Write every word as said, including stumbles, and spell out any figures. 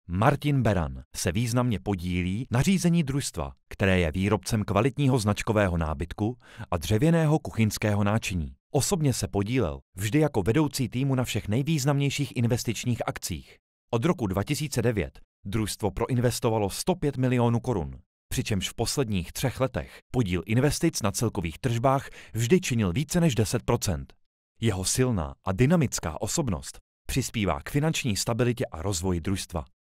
Martin Beran se významně podílí na řízení družstva, které je výrobcem kvalitního značkového nábytku a dřevěného kuchyňského náčiní. Osobně se podílel vždy jako vedoucí týmu na všech nejvýznamnějších investičních akcích. Od roku dva tisíce devět družstvo proinvestovalo sto pět milionů korun, přičemž v posledních třech letech podíl investic na celkových tržbách vždy činil více než deset procent. Jeho silná a dynamická osobnost přispívá k finanční stabilitě a rozvoji družstva.